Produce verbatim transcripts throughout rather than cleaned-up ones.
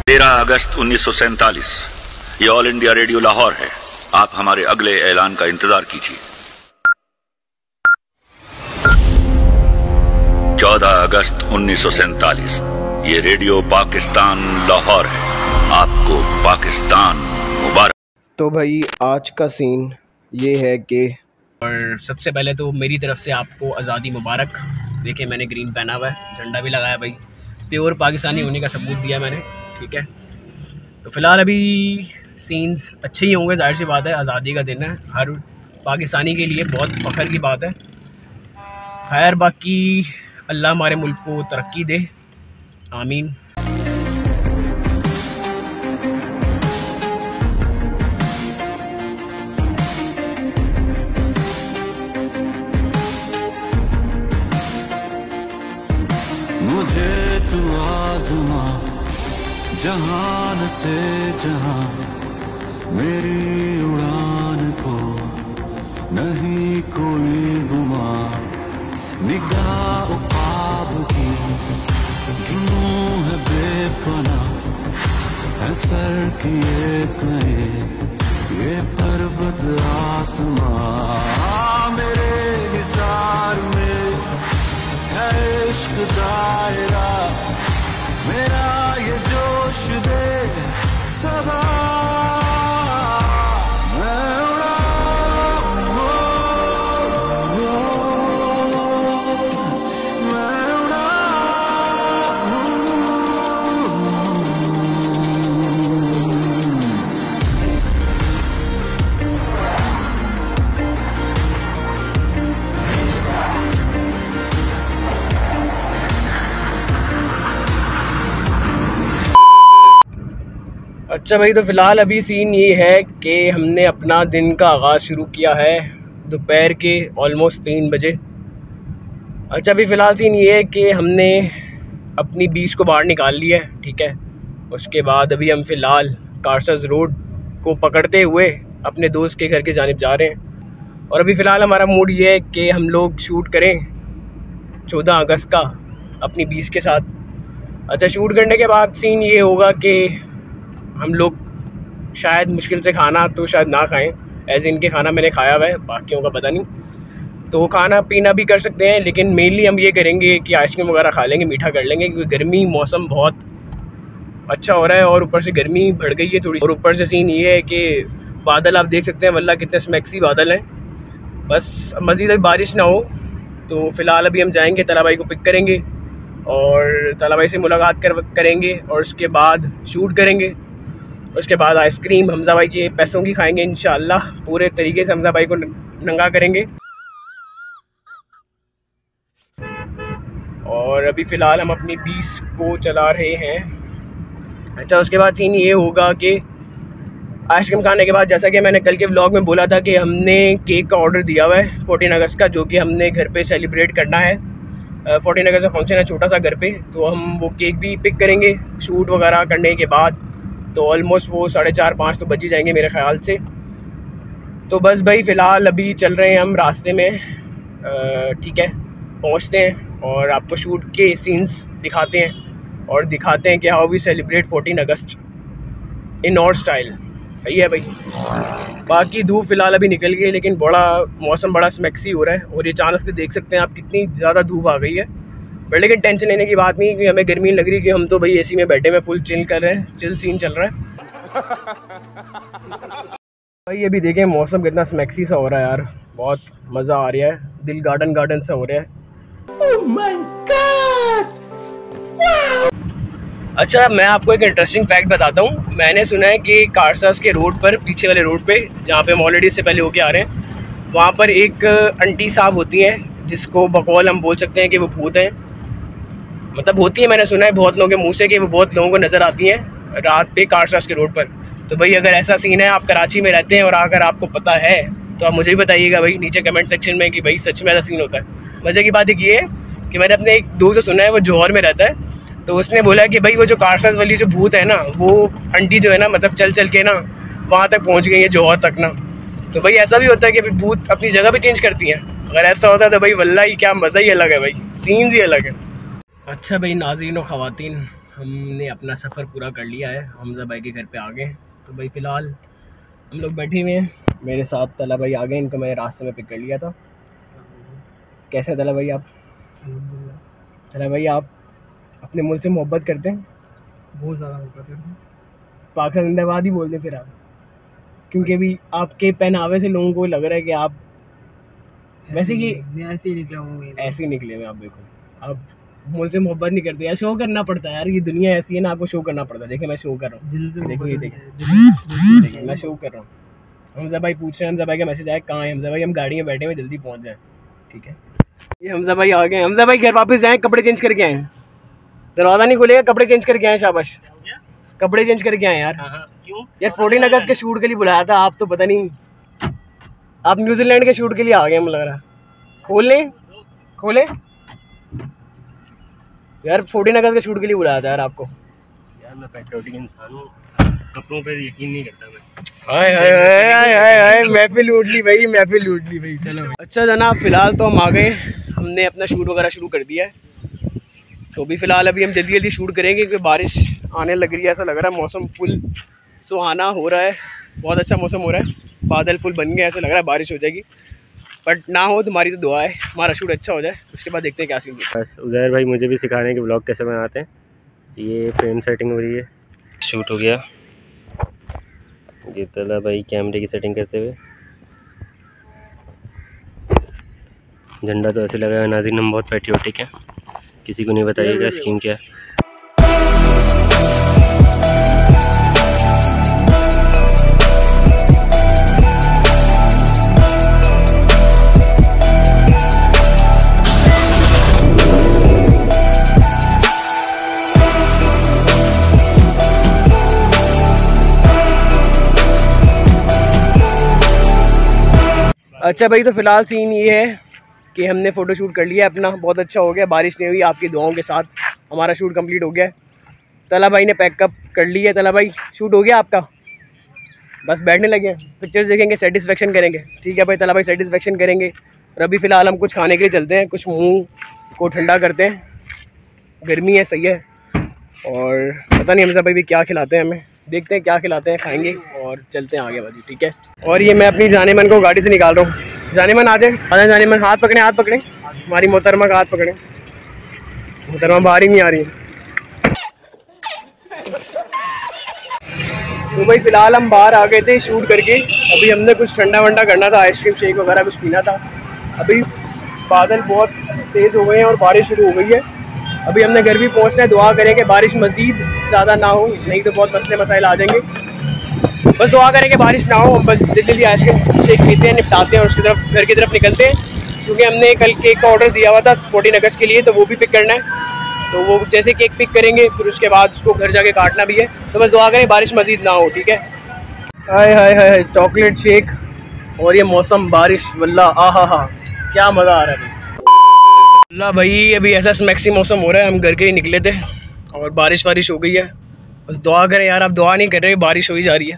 तेरह अगस्त उन्नीस सौ सैंतालीस, ये ऑल इंडिया रेडियो लाहौर है। आप हमारे अगले ऐलान का इंतजार कीजिए। चौदह अगस्त उन्नीस सौ सैंतालीस, ये रेडियो पाकिस्तान लाहौर है। आपको पाकिस्तान मुबारक। तो भाई आज का सीन ये है कि और सबसे पहले तो मेरी तरफ से आपको आज़ादी मुबारक। देखिए मैंने ग्रीन पहना हुआ है, झंडा भी लगाया भाई, प्योर पाकिस्तानी होने का सबूत दिया मैंने, ठीक है। तो फ़िलहाल अभी सीन्स अच्छे ही होंगे, जाहिर सी बात है, आज़ादी का दिन है, हर पाकिस्तानी के लिए बहुत फ़ख्र की बात है। खैर बाकी अल्लाह हमारे मुल्क को तरक्की दे, आमीन। मुझे तू आज़मा जहान से जहां, मेरी उड़ान को नहीं कोई गुमा। निगाह ख्वाब की जुनूं है बेपना, है सर किए कहे ये पर्वत आसमां। मेरे निसार में है इश्क दायरा, मेरा ये जोश दे सदा। अच्छा भाई, तो फ़िलहाल अभी सीन ये है कि हमने अपना दिन का आगाज़ शुरू किया है दोपहर के ऑलमोस्ट तीन बजे। अच्छा अभी फ़िलहाल सीन ये है कि हमने अपनी बीच को बाहर निकाल लिया है, ठीक है। उसके बाद अभी हम फ़िलहाल कारसस रोड को पकड़ते हुए अपने दोस्त के घर की जानिब जा रहे हैं। और अभी फ़िलहाल हमारा मूड ये है कि हम लोग शूट करें चौदह अगस्त का अपनी बीच के साथ। अच्छा शूट करने के बाद सीन ये होगा कि हम लोग शायद मुश्किल से खाना तो शायद ना खाएं, ऐसे इनके खाना मैंने खाया हुआ है, बाकियों का पता नहीं। तो खाना पीना भी कर सकते हैं, लेकिन मेनली हम ये करेंगे कि आइसक्रीम वगैरह खा लेंगे, मीठा कर लेंगे, क्योंकि गर्मी मौसम बहुत अच्छा हो रहा है और ऊपर से गर्मी बढ़ गई है थोड़ी। और ऊपर से सीन ये है कि बादल आप देख सकते हैं, वल्लाह कितने स्मैक्सी बादल हैं। बस मज़ीद अभी बारिश ना हो। तो फ़िलहाल अभी हम जाएँगे, तला भाई को पिक करेंगे और तला भाई से मुलाकात कर करेंगे और उसके बाद शूट करेंगे। उसके बाद आइसक्रीम हमज़ा भाई के पैसों की खाएंगे इंशाअल्लाह, पूरे तरीके से हमज़ा भाई को नंगा करेंगे। और अभी फ़िलहाल हम अपनी बीस को चला रहे हैं। अच्छा उसके बाद सीन ये होगा कि आइसक्रीम खाने के बाद, जैसा कि मैंने कल के व्लॉग में बोला था कि हमने केक का ऑर्डर दिया हुआ है फोर्टीन अगस्त का, जो कि हमने घर पे सेलिब्रेट करना है। फोर्टीन अगस्त का फंक्शन है छोटा सा घर पे, तो हम वो केक भी पिक करेंगे शूट वगैरह करने के बाद। तो ऑलमोस्ट वो साढ़े चार पाँच तो बज ही जाएंगे मेरे ख़्याल से। तो बस भाई फ़िलहाल अभी चल रहे हैं हम रास्ते में, ठीक है, पहुंचते हैं और आपको शूट के सीन्स दिखाते हैं और दिखाते हैं कि how we celebrate fourteen August in our style. सही है भाई। बाकी धूप फ़िलहाल अभी निकल गई, लेकिन बड़ा मौसम बड़ा स्मैक्सी हो रहा है और ये अचानक से देख सकते हैं आप कितनी ज़्यादा धूप आ गई है। बट लेकिन टेंशन लेने की बात नहीं, क्योंकि हमें गर्मी लग रही कि हम तो भाई एसी में बैठे में फुल चिल कर रहे हैं, चिल सीन चल रहा है। भाई अभी देखें मौसम कितना स्मैक्सी सा हो रहा है यार, बहुत मज़ा आ रहा है, दिल गार्डन गार्डन सा हो रहा है। Oh my God! Wow! अच्छा मैं आपको एक इंटरेस्टिंग फैक्ट बताता हूँ। मैंने सुना है कि कारसस के रोड पर, पीछे वाले रोड पे जहाँ पे हम ऑलरेडी इससे पहले होके आ रहे हैं, वहाँ पर एक आंटी साहब होती हैं जिसको बकौल हम बोल सकते हैं कि वो भूत हैं, मतलब होती है, मैंने सुना है बहुत लोगों के मुंह से कि वो बहुत लोगों को नज़र आती हैं रात पे कारसस के रोड पर। तो भाई अगर ऐसा सीन है, आप कराची में रहते हैं और अगर आपको पता है तो आप मुझे भी बताइएगा भाई नीचे कमेंट सेक्शन में कि भाई सच में ऐसा सीन होता है। मज़े की बात एक ये है कि मैंने अपने एक दोस्त से सुना है, वो जौहर में रहता है, तो उसने बोला कि भाई वो जो कारसस वाली जो भूत है ना, वो आंटी जो है ना, मतलब चल चल के ना वहाँ तक पहुँच गई है, जौहर तक ना। तो भाई ऐसा भी होता है कि भूत अपनी जगह भी चेंज करती हैं। अगर ऐसा होता तो भाई वल्लाही क्या मज़ा ही अलग है भाई, सीन्स ही अलग है। अच्छा भाई नाज़रीन व ख़वातीन, हमने अपना सफ़र पूरा कर लिया है, हमजा भाई के घर पे आ गए। तो भाई फ़िलहाल हम लोग बैठे हुए हैं, मेरे साथ तला भाई आ गए, इनको मैंने रास्ते में पिक कर लिया था। कैसे तला भाई आप? तला भाई आप अपने मुल्क से मोहब्बत करते हैं? बहुत ज़्यादा मोहब्बत करते हैं। पाकिस्तान जिंदाबाद ही बोल दें फिर आप, क्योंकि अभी आपके पहनावे से लोगों को लग रहा है कि आप वैसे कि ऐसे ही निकले होंगे, ऐसे ही निकले हुए आप। देखो आप मुझसे मोहब्बत नहीं करते यार, शो करना पड़ता है यार, ये दुनिया ऐसी है ना, आपको शो करना पड़ता है। देखिए मैं शो कर रहा हूँ, देखो ये देखिए देखिए मैं शो कर रहा हूँ। हमजा भाई पूछ रहे हैं, हमजा भाई का मैसेज आया कहाँ है हमजा भाई, हम गाड़ी में बैठे हुए, जल्दी पहुँच जाए। ठीक है, ये हमजा भाई आ गए। हमजा भाई घर वापस जाएँ, कपड़े चेंज करके आए, दरवाज़ा नहीं खुलेगा, कपड़े चेंज करके आए। शाबाश, कपड़े चेंज करके आए यार। क्यों यार फोर्टीन अगस्त के शूट के लिए बुलाया था, आप तो पता नहीं आप न्यूजीलैंड के शूट के लिए आ गए, मुझे लग रहा। खोले खोले यार, फोर्टीन अगस्त के शूट के लिए बुलाया था यार आपको। यार मैं पैट्रियोटिक इंसान हूँ, कपड़ों पे यकीन नहीं करता मैं। हाय हाय हाय हाय हाय हाय, महफिल लूट ली भाई, महफिल लूट ली भाई। चलो भाई। अच्छा जनाब, फ़िलहाल तो हम आ गए, हमने अपना शूट वगैरह शुरू कर दिया है। तो भी फ़िलहाल अभी हम जल्दी जल्दी शूट करेंगे क्योंकि बारिश आने लग रही है, ऐसा लग रहा है। मौसम फुल सुहाना हो रहा है, बहुत अच्छा मौसम हो रहा है, बादल फुल बन गए, ऐसा लग रहा है बारिश हो जाएगी। बट ना हो, तुम्हारी तो दुआ है, हमारा शूट अच्छा हो जाए, उसके बाद देखते हैं क्या सीन है। बस उज़ैर भाई मुझे भी सिखाने के ब्लॉग कैसे बनाते हैं। ये फ्रेम सेटिंग हो रही है, शूट हो गया। ये तला भाई कैमरे की सेटिंग करते हुए, झंडा तो ऐसे लगा है। नाज़रीन हम बहुत पैट्रियोटिक हैं, किसी को नहीं बताइएगा स्कीम क्या है। अच्छा भाई, तो फ़िलहाल सीन ये है कि हमने फ़ोटो शूट कर लिया अपना, बहुत अच्छा हो गया, बारिश नहीं हुई, आपकी दुआओं के साथ हमारा शूट कंप्लीट हो गया है। तला भाई ने पैकअप कर लिया। तला भाई शूट हो गया आपका, बस बैठने लगे, पिक्चर्स देखेंगे, सेटिस्फेक्शन करेंगे। ठीक है भाई, तला भाई सेटिस्फेक्शन करेंगे। और अभी फ़िलहाल हम कुछ खाने के लिए चलते हैं, कुछ मुँह को ठंडा करते हैं, गर्मी है, सही है। और पता नहीं हमजा भाई भी क्या खिलाते हैं हमें, देखते हैं क्या खिलाते हैं, खाएंगे और चलते हैं आगे बाजी। ठीक है, और ये मैं अपनी जानेमन को गाड़ी से निकाल रहा हूँ। जानेमन आ जाए, आ जाए जानेमन, हाथ पकड़े, हाथ पकड़े, हमारी मोहतरमा का हाथ पकड़े। मोहतरमा बाहर ही नहीं आ रही है। तो भाई फ़िलहाल हम बाहर आ गए थे शूट करके, अभी हमने कुछ ठंडा वंडा करना था, आइसक्रीम शेक वगैरह कुछ पीना था। अभी बादल बहुत तेज़ हो गए हैं और बारिश शुरू हो गई है। अभी हमने घर भी पहुंचना है, दुआ करें कि बारिश मज़ीद ज़्यादा ना हो, नहीं तो बहुत मसले मसाइल आ जाएंगे। बस दुआ करें कि बारिश ना हो, हम बस जल्दी जल्दी आइसक्रीम शेक पीते हैं, निपटाते हैं और उसकी तरफ घर की तरफ निकलते हैं, क्योंकि हमने कल केक का ऑर्डर दिया हुआ था फोर्टीन अगस्त के लिए, तो वो भी पिक करना है। तो वो जैसे केक पिक करेंगे फिर उसके बाद उसको घर जाके काटना भी है। तो बस दुआ करें बारिश मज़ीद ना हो। ठीक है, हाय हाय हाय, चॉकलेट शेक और ये मौसम, बारिश, वल्ला आ हा हा, क्या मज़ा आ रहा है अल्लाह भाई। अभी ऐसा स्मैक्सी मौसम हो रहा है, हम घर के ही निकले थे और बारिश वारिश हो गई है। बस दुआ करें यार, आप दुआ नहीं कर रहे, बारिश हो ही जा रही है।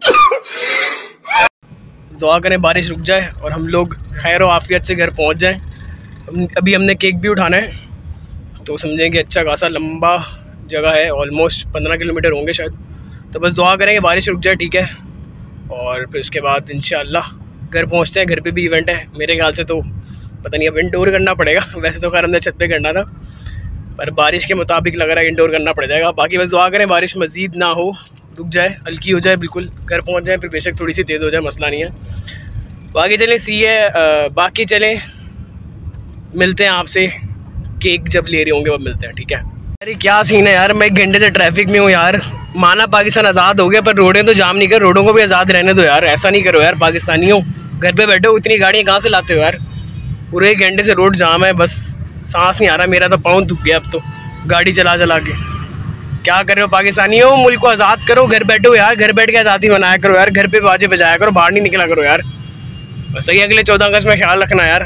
दुआ करें बारिश रुक जाए और हम लोग खैर और आफियत से घर पहुंच जाएं। अभी हमने केक भी उठाना है, तो समझें कि अच्छा खासा लंबा जगह है, ऑलमोस्ट पंद्रह किलोमीटर होंगे शायद। तो बस दुआ करें कि बारिश रुक जाए। ठीक है, और फिर उसके बाद इंशाअल्लाह घर पहुँचते हैं। घर पर भी इवेंट है मेरे ख्याल से, तो पता नहीं अब इंडोर करना पड़ेगा, वैसे तो खैर हमने छत पे करना था, पर बारिश के मुताबिक लग रहा है इंडोर करना पड़ जाएगा। बाकी बस दुआ करें बारिश मज़ीद ना हो, रुक जाए, हल्की हो जाए, बिल्कुल घर पहुंच जाए, फिर बेशक थोड़ी सी तेज़ हो जाए, मसला नहीं है। बाकी चलें सी है, बाकी चलें मिलते हैं आपसे, केक जब ले रहे होंगे वो मिलते हैं। ठीक है, अरे क्या सीन है यार, मैं एक घंटे से ट्रैफिक में हूँ यार। माना पाकिस्तान आज़ाद हो गया, पर रोडें तो जाम नहीं कर, रोडों को भी आज़ाद रहने दो यार, ऐसा नहीं करो यार पाकिस्तानियों, घर पे बैठे हो, इतनी गाड़ियाँ कहाँ से लाते हो यार। पूरे एक घंटे से रोड जाम है, बस सांस नहीं आ रहा, मेरा तो पाँव दुख गया अब तो गाड़ी चला चला के। क्या कर रहे हो पाकिस्तानियों, मुल्क को आज़ाद करो, घर बैठे हो यार, घर बैठ के आज़ादी मनाया करो यार, घर पे बाजे बजाया करो, बाहर नहीं निकला करो यार। बस सही, अगले चौदह अगस्त में ख्याल रखना यार।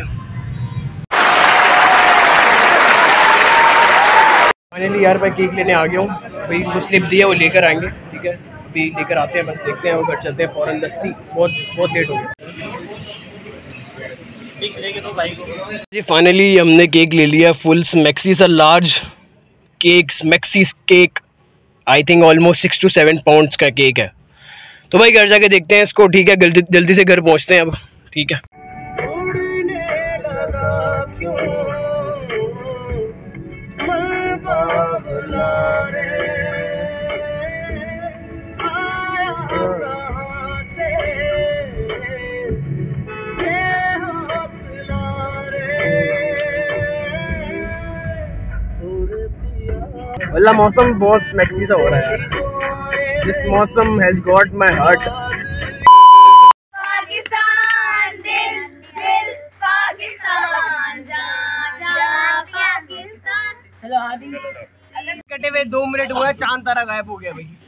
फाइनली यार मैं केक लेने आ गया हूँ, भाई जो स्लिप दी है वो लेकर आएंगे। ठीक है, अभी लेकर आते हैं, बस देखते हैं, वो घर चलते हैं फ़ौरन, दस्ती बहुत बहुत लेट हो गया जी। फाइनली हमने केक ले लिया, फुल स्मैक्सी सा लार्ज केक, स्मैक्सी cake I think almost six to seven pounds का केक है। तो भाई घर जाके देखते हैं इसको, ठीक है। जल्दी जल्दी से घर पहुंचते हैं अब, ठीक है। वल्लाह मौसम बहुत स्मैक्सी सा हो रहा है यार। दिस मौसम has got my heart. Pakistan दिल दिल पाकिस्तान जा जा पाकिस्तान। हेलो आदि कटे हुए दो मिनट हुआ, चांद तारा गायब हो गया भाई।